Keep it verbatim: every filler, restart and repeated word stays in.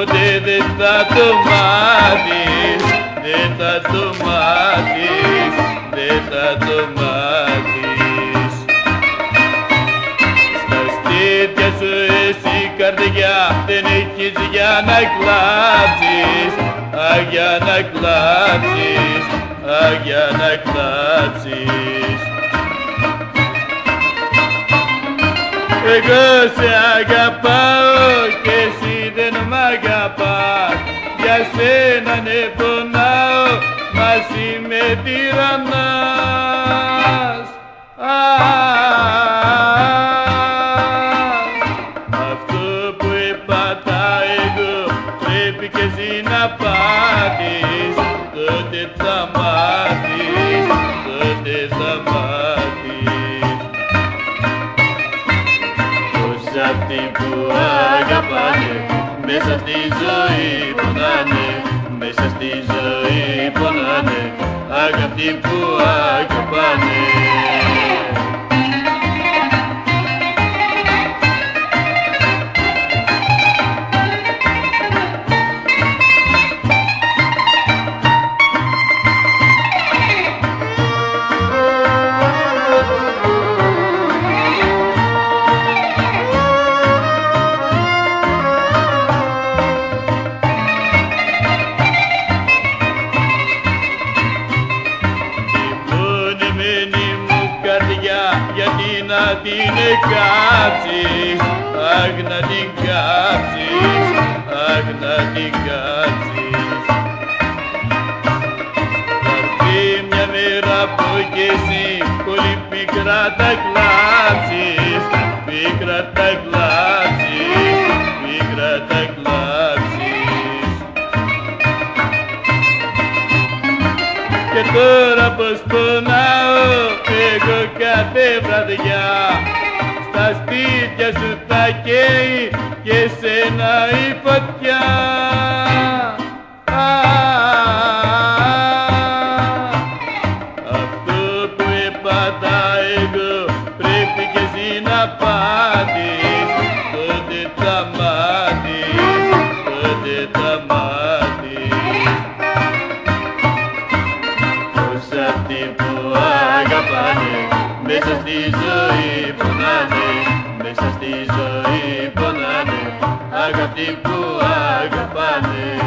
ποτέ δεν θα το μάθεις, δεν θα το μάθεις, δεν θα το μάθεις. Στα στήθια σου εσύ καρδιά δεν έχεις για να κλάψεις, α, για να κλάψεις, α, για να κλάψεις. Εγώ σε αγαπάω και εσύ δεν μ' αγαπάς, για σένα ναι πονάω, μαζί με τυραννάς. Αυτό που έπαθα εγώ πρέπει και εσύ να πάθεις, τότε θα μάθεις, τότε θα μάθεις. Πως αυτοί που αγαπάνε μέσα στη ζωή πονάνε, μέσα στη ζωή πονάνε, αγαπητοί που αγαπάνε. Γιατί να την κάψεις, αχ να την κάψεις, αχ να την κάψεις. Θα έρθει μια μέρα που κι εσύ πολύ πικρά τα κλάψεις, πικρά τα κλάψεις, πικρά τα κλάψεις. Και τώρα πως πονάω εγώ κάθε βραδιά, στα στήθια σου θα καίει και σένα η φωτιά. Αυτό που έπαθα εγώ πρέπει και εσύ να πάθεις, τότε θα μάθεις, τότε θα μάθεις. Πως αυτοί που αγαπάνε μέσα στη ζωή πονάνε, μέσα στη ζωή πονάνε, αγαπητοί που αγαπάνε.